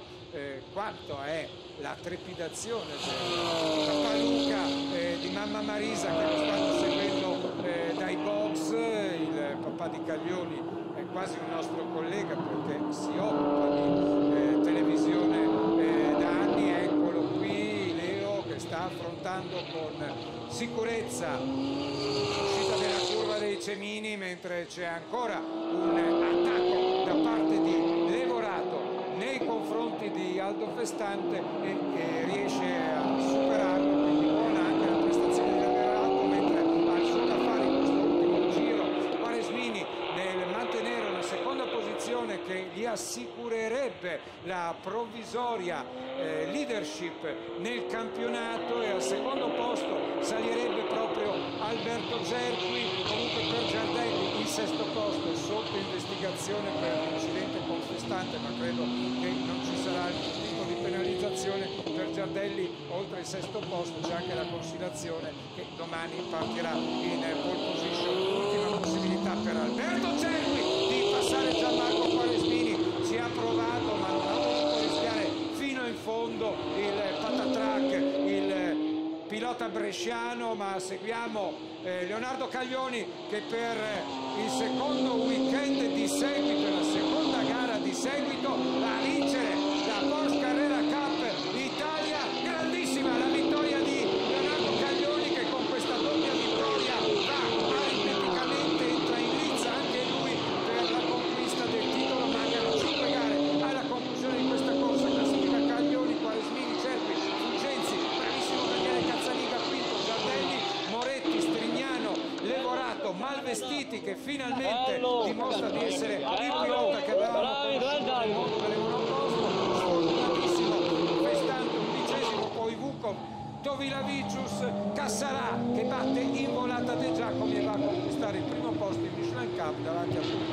quanto è la trepidazione del papà Luca di mamma Marisa, che lo stanno seguendo dai box. Il papà di Caglioni è quasi un nostro collega perché si occupa di televisione da anni. Eccolo qui Leo che sta affrontando con sicurezza l'uscita della curva dei Cemini, mentre c'è ancora un attacco da parte di Levorato nei confronti di Aldo Festante e riesce a superarlo, quindi buona anche la prestazione di Levorato, mentre al suo da fare in questo ultimo giro Quaresmini nel mantenere una seconda posizione che gli assicurerebbe la provvisoria leadership nel campionato, e al secondo posto salirebbe proprio Alberto Cerqui. Comunque per Giardelli il sesto posto è sotto investigazione per l'incidente con Festante, ma credo che non ci sarà alcun tipo di penalizzazione per Giardelli. Oltre il sesto posto c'è anche la considerazione che domani partirà in pole position. Ultima possibilità per Alberto Cerqui di passare Gianmarco Quaresmini, ci ha provato ma non ha voluto rischiare fino in fondo il patatrack, il pilota bresciano. Ma seguiamo Leonardo Caglioni che per il secondo weekend di seguito, la seconda gara di seguito, va a vincere la Porsche Carrera Cup Italia. Grandissima la vittoria di Leonardo Caglioni, che con questa doppia vittoria va aritmeticamente, entra in lizza anche lui per la conquista del titolo. Mancano 5 gare alla conclusione di questa corsa. Classifica Caglioni, Quaresmini, Cerqui, Fulgenzi, bravissimo Daniele Cazzaniga quinto, Giardelli, Moretti, Strignano, Levorato, Malvestiti, che finalmente dimostra di essere il pilota che avevamo conosciuto nel mondo delle monoposto. Sfortunatissimo Festante undicesimo, poi Vucov, Tovilavicius, Cassarà che batte in volata De Giacomi e va a conquistare il primo posto in Michelin Cup davanti appunto ad Alex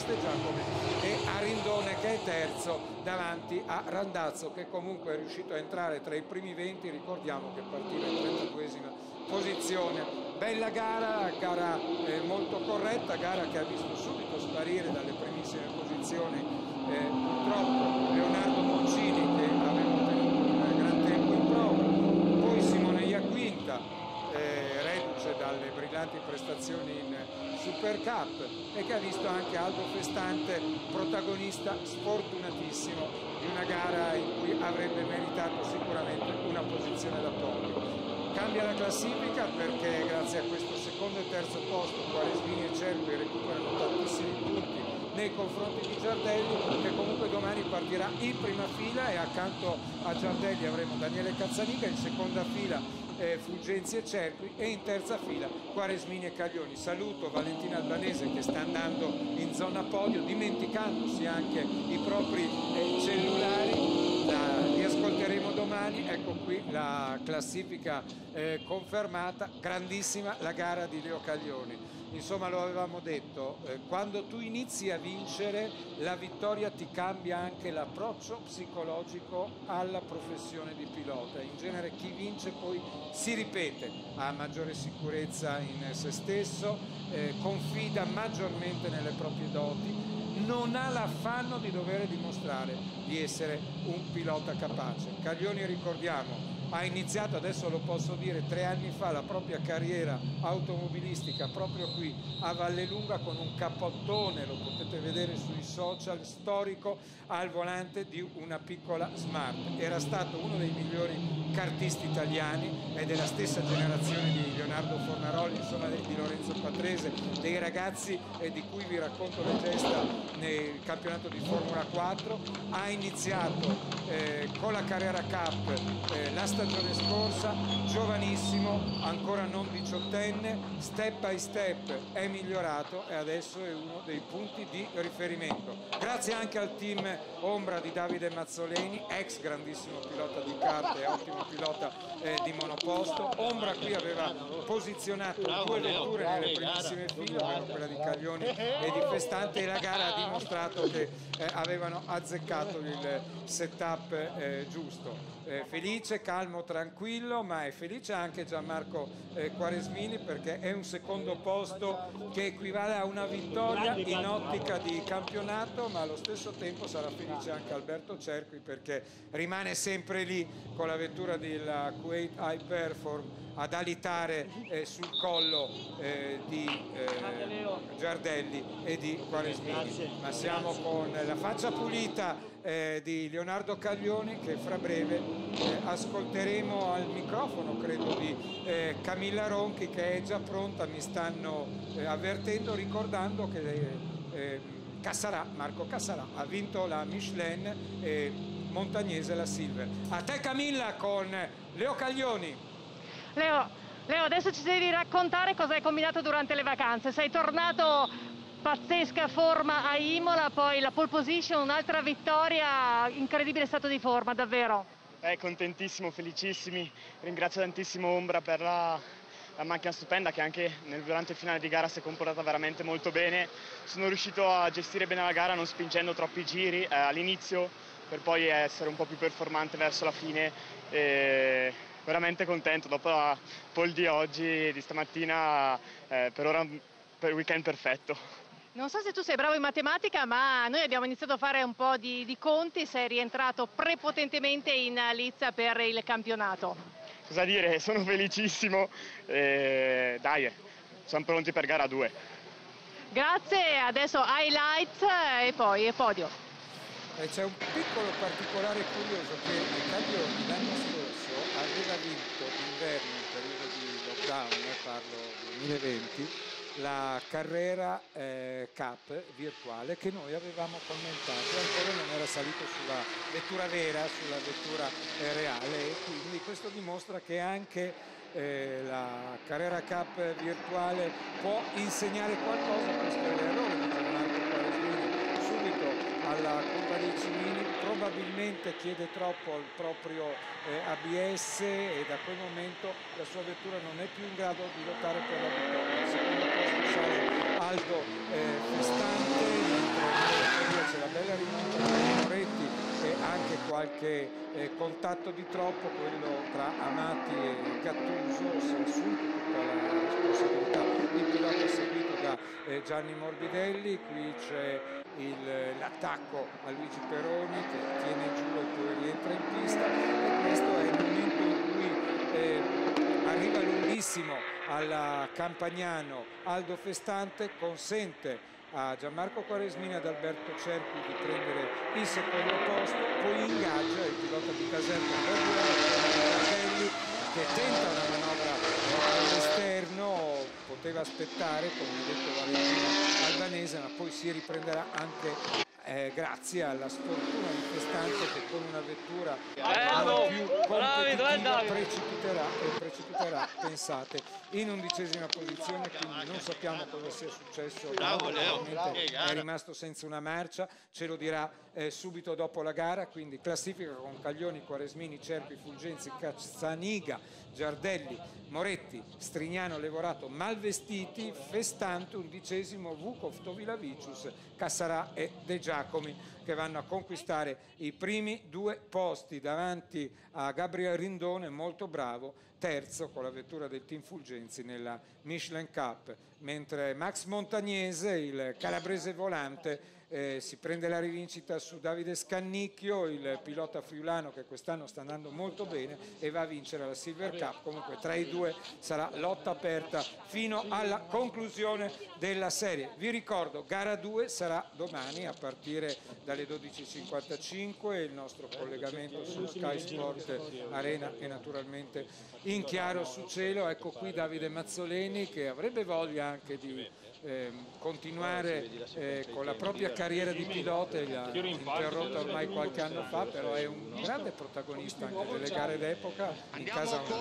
Trieste Giacomo e Arindone che è terzo davanti a Randazzo, che comunque è riuscito a entrare tra i primi 20. Ricordiamo che partiva in 32esima posizione. Bella gara molto corretta, gara che ha visto subito sparire dalle primissime posizioni purtroppo Leonardo Moncini, che aveva ottenuto un gran tempo in prova, poi Simone Iaquinta, reduce dalle brillanti prestazioni in Super Cup, e che ha visto anche Aldo Festante protagonista sfortunatissimo di una gara in cui avrebbe meritato sicuramente una posizione da podio. Cambia la classifica perché grazie a questo secondo e terzo posto Quaresmini e Cervi recuperano tantissimi punti nei confronti di Giardelli, che comunque domani partirà in prima fila, e accanto a Giardelli avremo Daniele Cazzaniga, in seconda fila Fulgenzi e Cervi, e in terza fila Quaresmini e Caglioni. Saluto Valentina Albanese che sta andando in zona podio, dimenticandosi anche i propri cellulari. Li ascolteremo domani. Ecco qui la classifica confermata. Grandissima la gara di Leo Caglioni. Insomma, lo avevamo detto, quando tu inizi a vincere la vittoria ti cambia anche l'approccio psicologico alla professione di pilota. In genere chi vince poi si ripete, ha maggiore sicurezza in se stesso, confida maggiormente nelle proprie doti, non ha l'affanno di dover dimostrare di essere un pilota capace. Caglioni, ricordiamo, ha iniziato, adesso lo posso dire, 3 anni fa la propria carriera automobilistica proprio qui a Vallelunga con un cappottone, lo potete vedere sui social, storico al volante di una piccola Smart. Era stato uno dei migliori kartisti italiani, è della stessa generazione di Leonardo Fornaroli, insomma di Lorenzo Patrese, dei ragazzi di cui vi racconto le gesta nel campionato di Formula 4. Ha iniziato con la Carrera Cup la stagione scorsa, giovanissimo, ancora non diciottenne, step by step è migliorato e adesso è uno dei punti di riferimento. Grazie anche al team Ombra di Davide Mazzoleni, ex grandissimo pilota di kart e ottimo pilota di monoposto. Ombra qui aveva posizionato 2 vetture nelle primissime file, quella di Caglioni e di Festante, e la gara ha dimostrato che avevano azzeccato il setup giusto. Felice, calmo, tranquillo, ma è felice anche Gianmarco Quaresmini, perché è un secondo posto che equivale a una vittoria in ottica di campionato, ma allo stesso tempo sarà felice anche Alberto Cerqui, perché rimane sempre lì con la vettura della Kuwait High Perform ad alitare sul collo di Giardelli e di Quaresmini. Ma siamo con la faccia pulita di Leonardo Caglioni, che fra breve ascolteremo al microfono, credo, di Camilla Ronchi, che è già pronta. Mi stanno avvertendo, ricordando che Marco Cassarà ha vinto la Michelin e Montagnese la Silver. A te Camilla con Leo Caglioni. Leo, adesso ci devi raccontare cosa hai combinato durante le vacanze. Sei tornato pazzesca forma a Imola, poi la pole position, un'altra vittoria, incredibile stato di forma, davvero. Contentissimo, felicissimi, ringrazio tantissimo Ombra per la macchina stupenda, che anche durante il finale di gara si è comportata veramente molto bene. Sono riuscito a gestire bene la gara non spingendo troppi giri all'inizio, per poi essere un po' più performante verso la fine. Veramente contento dopo la pole di oggi, di stamattina, per ora per il weekend perfetto. Non so se tu sei bravo in matematica, ma noi abbiamo iniziato a fare un po' di conti. Sei rientrato prepotentemente in lizza per il campionato. Cosa dire, sono felicissimo, dai, siamo pronti per gara 2. Grazie, adesso highlights e poi podio. C'è un piccolo particolare curioso, che Caglioni l'anno scorso aveva vinto d'inverno, in periodo di lockdown, parlo 2020, la Carrera Cup virtuale, che noi avevamo commentato, ancora non era salito sulla vettura vera, sulla vettura reale, e quindi questo dimostra che anche la Carrera Cup virtuale può insegnare qualcosa. Questo è l'errore di Gianmarco Quaresmini subito alla curva dei Cimini, probabilmente chiede troppo al proprio ABS, e da quel momento la sua vettura non è più in grado di lottare per la vittoria. Il secondo posto sale a Aldo Festante, mentre c'è la bella rimonta di Moretti e anche qualche contatto di troppo, quello tra Amati e Gattuso. Si è assunto tutta la responsabilità il pilota seguito da Gianni Morbidelli. Qui c'è l'attacco a Luigi Peroni che tiene giù e poi rientra in pista, e questo è il momento in cui arriva lunghissimo alla Campagnano Aldo Festante, consente a Gianmarco Quaresmini e ad Alberto Cerqui di prendere il secondo posto, poi ingaggia il pilota di Caserta Gardelli, che tenta una manovra all'esterno, poteva aspettare, come ha detto Valentina Albanese, ma poi si riprenderà anche grazie alla sfortuna di Festante, che con una vettura più competitiva precipiterà, pensate, in 11ª posizione, quindi non sappiamo cosa sia successo. È rimasto senza una marcia, ce lo dirà subito dopo la gara. Quindi classifica con Caglioni, Quaresmini, Cerqui, Fulgenzi, Cazzaniga, Giardelli, Moretti, Strignano, Levorato, Malvestiti, Festante 11º, Vukov, Tovilavicius, Cassarà e De Giacomi, che vanno a conquistare i primi 2 posti davanti a Gabriel Rindone, molto bravo, terzo con la vettura del team Fulgenzi nella Michelin Cup, mentre Max Montagnese, il calabrese volante, si prende la rivincita su Davide Scannicchio, il pilota friulano che quest'anno sta andando molto bene, e va a vincere la Silver Cup. Comunque tra i due sarà lotta aperta fino alla conclusione della serie. Vi ricordo, gara 2 sarà domani a partire dalle 12:55, il nostro collegamento su Sky Sport Arena e naturalmente in chiaro su cielo. Ecco qui Davide Mazzoleni, che avrebbe voglia anche di continuare con la propria carriera di pilota, l'ha interrotta ormai qualche anno fa, però è un grande protagonista anche delle gare d'epoca, in casa una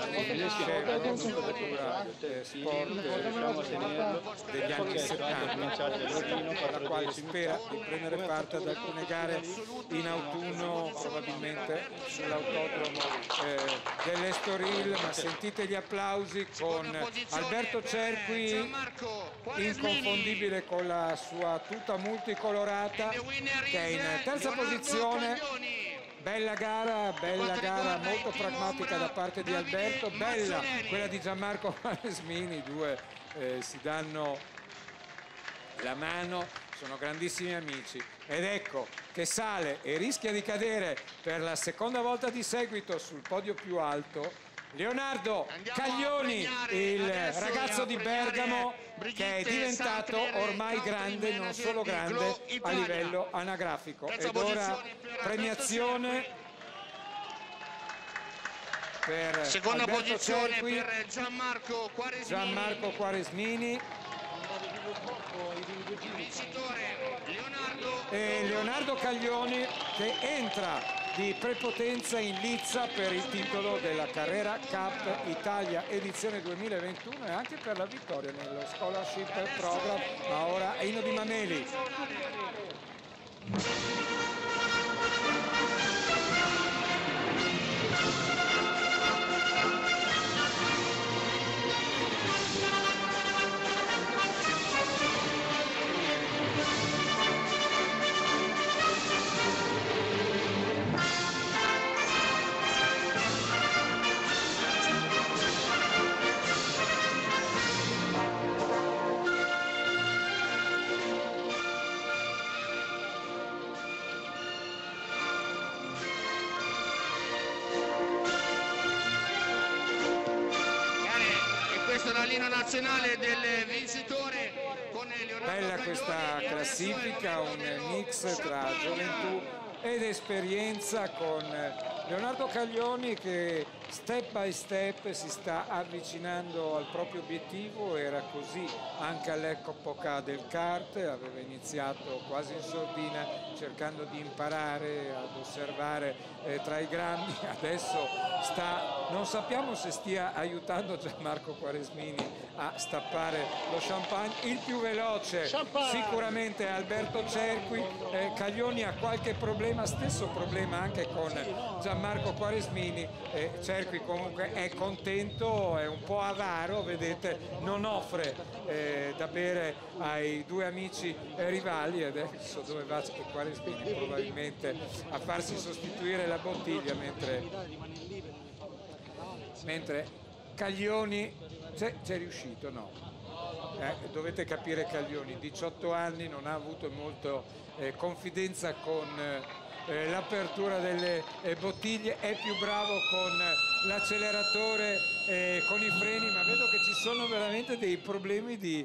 sport degli anni 70, per la quale spera di prendere parte ad alcune gare in autunno, probabilmente sull'autodromo dell'Estoril. Ma sentite gli applausi con Alberto Cerqui, inconfondibile con la sua tuta multicolorata, che è in terza posizione. Bella gara, molto pragmatica da parte di Alberto, bella quella di Gianmarco Quaresmini. Due si danno la mano, sono grandissimi amici, ed ecco che sale e rischia di cadere per la seconda volta di seguito sul podio più alto Leonardo Caglioni, il ragazzo di Bergamo, che è diventato ormai grande, non solo grande a livello anagrafico. Ed ora premiazione per seconda Alberto posizione Cerqui, per Gianmarco Quaresmini e Leonardo Caglioni, che entra di prepotenza in lizza per il titolo della Carrera Cup Italia edizione 2021 e anche per la vittoria nello Scholarship Program. Ma ora Eino Di Mameli. Nazionale del vincitore con Leonardo Bella Caglioni, questa classifica, un mix tra gioventù ed esperienza, con Leonardo Caglioni che step by step si sta avvicinando al proprio obiettivo. Era così anche all'epoca del kart, aveva iniziato quasi in sordina cercando di imparare ad osservare tra i grandi. Adesso non sappiamo se stia aiutando Gianmarco Quaresmini a stappare lo champagne. Il più veloce sicuramente è Alberto Cerqui, Caglioni ha qualche problema problema, stesso problema anche con Gianmarco Quaresmini. Cerqui comunque è contento, è un po' avaro, vedete, non offre da bere ai due amici rivali. Adesso dove va Quaresmini? Probabilmente a farsi sostituire la bottiglia, mentre Caglioni c'è riuscito, no? Dovete capire Caglioni, 18 anni, non ha avuto molto confidenza con l'apertura delle bottiglie, è più bravo con l'acceleratore, con i freni, ma vedo che ci sono veramente dei problemi di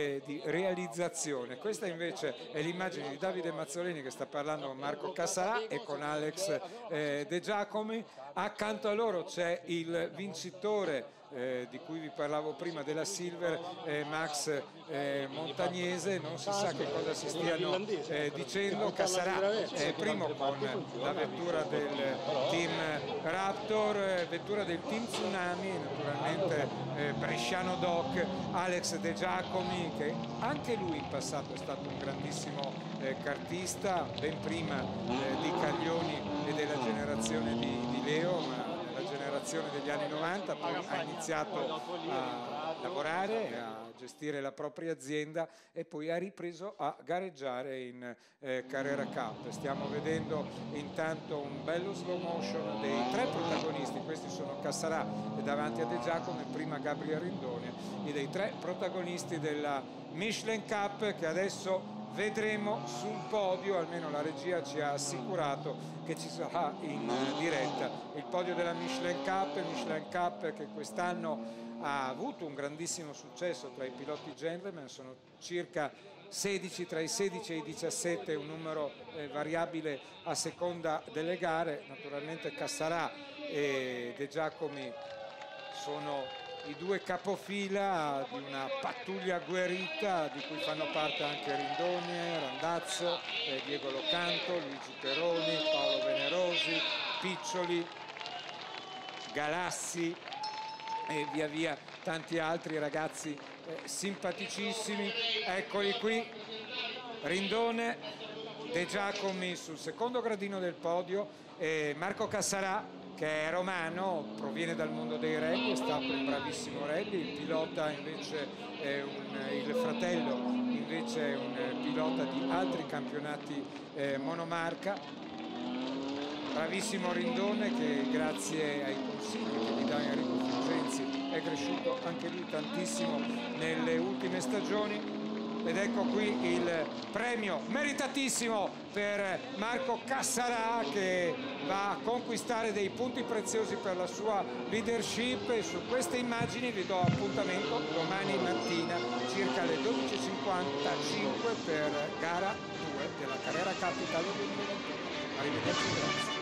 realizzazione. Questa invece è l'immagine di Davide Mazzoleni che sta parlando con Marco Cassarà e con Alex De Giacomi. Accanto a loro c'è il vincitore di cui vi parlavo prima della Silver, Max Montagnese. Non si sa che cosa si stiano dicendo. Cassarà è primo con la vettura del team Raptor, vettura del team Tsunami, naturalmente bresciano doc. Alex De Giacomi, che anche lui in passato è stato un grandissimo kartista, ben prima di Caglioni e della generazione di Leo, ma generazione degli anni 90, poi ha iniziato a lavorare, a gestire la propria azienda e poi ha ripreso a gareggiare in Carrera Cup. Stiamo vedendo intanto un bello slow motion dei tre protagonisti, questi sono Cassarà e davanti a De Giacomo e prima Gabriel Rindone, e dei tre protagonisti della Michelin Cup che adesso vedremo sul podio. Almeno la regia ci ha assicurato che ci sarà in diretta il podio della Michelin Cup che quest'anno ha avuto un grandissimo successo tra i piloti gentleman. Sono circa 16, tra i 16 e i 17, un numero variabile a seconda delle gare. Naturalmente Cassarà e De Giacomi sono i due capofila di una pattuglia agguerrita di cui fanno parte anche Rindone, Randazzo, Diego Locanto, Luigi Peroni, Paolo Venerosi, Piccioli, Galassi e via via tanti altri ragazzi simpaticissimi. Eccoli qui, Rindone, De Giacomi sul secondo gradino del podio e Marco Cassarà, che è romano, proviene dal mondo dei rally, è stato un bravissimo rally. Il pilota invece è il fratello invece è un pilota di altri campionati monomarca. Bravissimo Rindone, che grazie ai consigli che gli dà Enrico Fulgenzi è cresciuto anche lui tantissimo nelle ultime stagioni. Ed ecco qui il premio meritatissimo per Marco Cassarà, che va a conquistare dei punti preziosi per la sua leadership. E su queste immagini vi do appuntamento domani mattina circa alle 12:55 per gara 2 della Carrera Cup Italia 2021. Arrivederci, grazie.